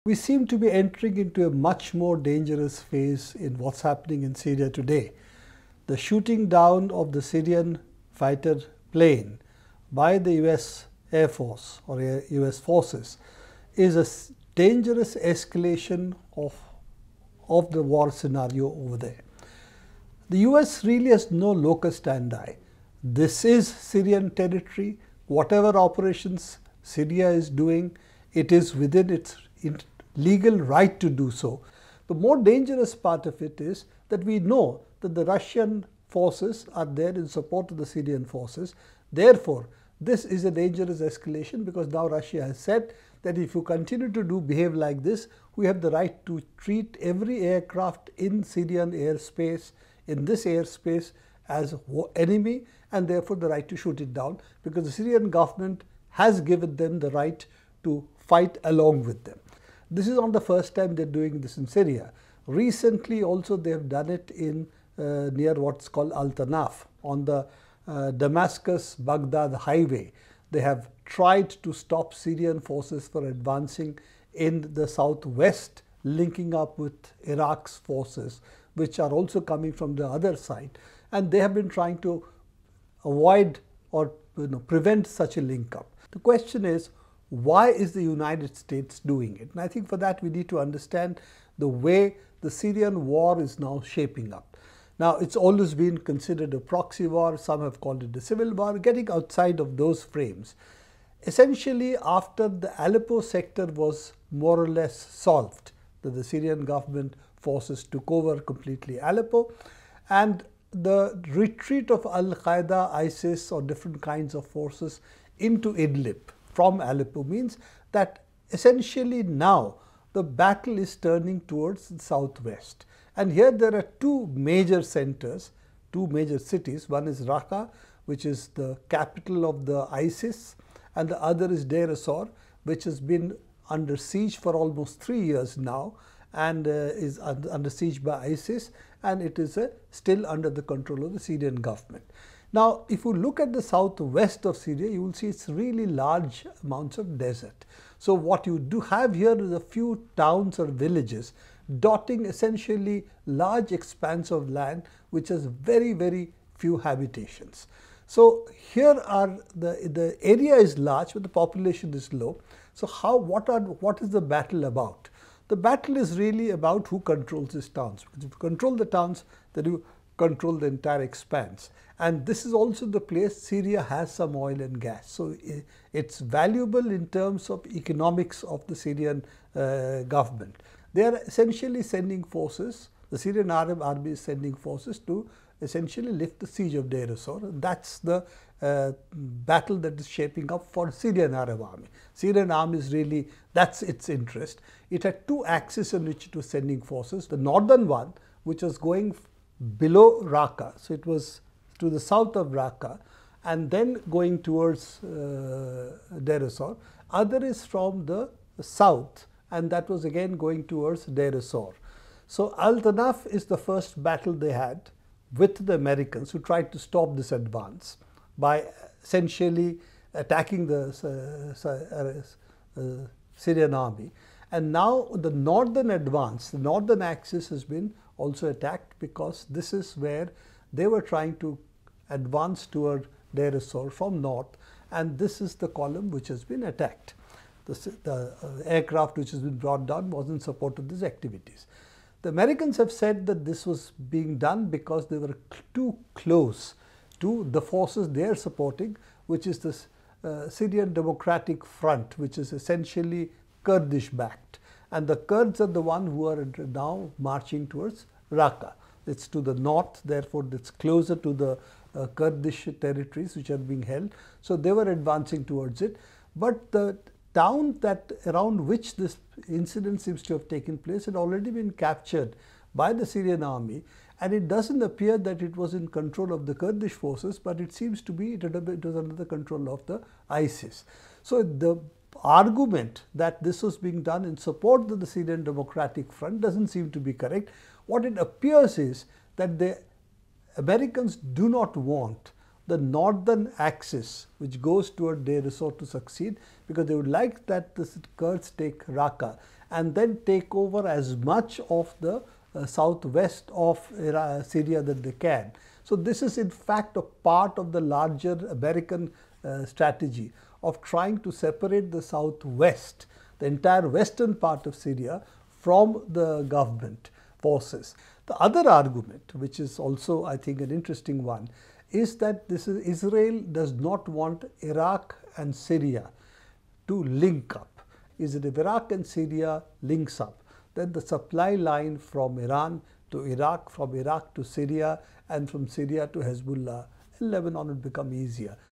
we seem to be entering into a much more dangerous phase in what's happening in Syria today. The shooting down of the Syrian fighter plane by the US Air Force or US forces is a dangerous escalation of the war scenario over there. The US really has no locus standi. This is Syrian territory. Whatever operations Syria is doing, it is within its legal right to do so. The more dangerous part of it is that we know that the Russian forces are there in support of the Syrian forces. Therefore, this is a dangerous escalation, because now Russia has said that if you continue to behave like this, we have the right to treat every aircraft in Syrian airspace, in this airspace, as enemy, and therefore the right to shoot it down, because the Syrian government has given them the right to fight along with them. This is not the first time they're doing this in Syria. Recently also they have done it in near what's called Tanf on the Damascus-Baghdad highway. They have tried to stop Syrian forces from advancing in the southwest, linking up with Iraq's forces, which are also coming from the other side. And they have been trying to avoid or prevent such a link up. The question is, why is the United States doing it? And I think for that we need to understand the way the Syrian war is now shaping up. Now, it's always been considered a proxy war. Some have called it a civil war. Getting outside of those frames, essentially after the Aleppo sector was more or less solved, that the Syrian government forces took over completely Aleppo, and the retreat of Al-Qaeda, ISIS or different kinds of forces into Idlib from Aleppo means that essentially now the battle is turning towards the southwest. And here there are two major centers, two major cities. One is Raqqa, which is the capital of the ISIS, and the other is Deir Ezzor, which has been under siege for almost 3 years now, and is under siege by ISIS, and it is still under the control of the Syrian government. Now, if you look at the southwest of Syria, you will see it's really large amounts of desert. So what you do have here is a few towns or villages dotting essentially large expanse of land which has very, very few habitations. So here are the area is large, but the population is low. So what is the battle about? The battle is really about who controls these towns. Because if you control the towns, then you control the entire expanse. And this is also the place Syria has some oil and gas. So it's valuable in terms of economics of the Syrian government. They are essentially sending forces, the Syrian Arab army is sending forces to essentially lift the siege of Deir Ezzor. That's the battle that is shaping up for Syrian Arab army. Syrian army is really, that's its interest. It had two axes on which it was sending forces. The northern one, which was going below Raqqa, so it was to the south of Raqqa, and then going towards Deir Ezzor. Other is from the south, and that was again going towards Deir Ezzor. So Al-Tanaf is the first battle they had with the Americans, who tried to stop this advance by essentially attacking the Syrian army. And now the northern advance, the northern axis has been also attacked, because this is where they were trying to advance toward Deir Ezzor from north, and this is the column which has been attacked. The aircraft which has been brought down was in support of these activities. The Americans have said that this was being done because they were too close to the forces they are supporting, which is this Syrian Democratic Front, which is essentially Kurdish backed. And the Kurds are the one who are now marching towards Raqqa. It's to the north, therefore it's closer to the Kurdish territories which are being held. So they were advancing towards it. But the town that around which this incident seems to have taken place had already been captured by the Syrian army, and it doesn't appear that it was in control of the Kurdish forces, but it seems to be it was under the control of the ISIS. So the argument that this was being done in support of the Syrian Democratic Front doesn't seem to be correct. What it appears is that the Americans do not want the northern axis which goes toward Deir Ezzor to succeed, because they would like that the Kurds take Raqqa and then take over as much of the southwest of Syria that they can. So this is in fact a part of the larger American strategy of trying to separate the southwest, the entire western part of Syria, from the government forces. The other argument, which is also I think an interesting one, is that Israel does not want Iraq and Syria to link up. Is that if Iraq and Syria links up, then the supply line from Iran to Iraq, from Iraq to Syria, and from Syria to Hezbollah and Lebanon would become easier.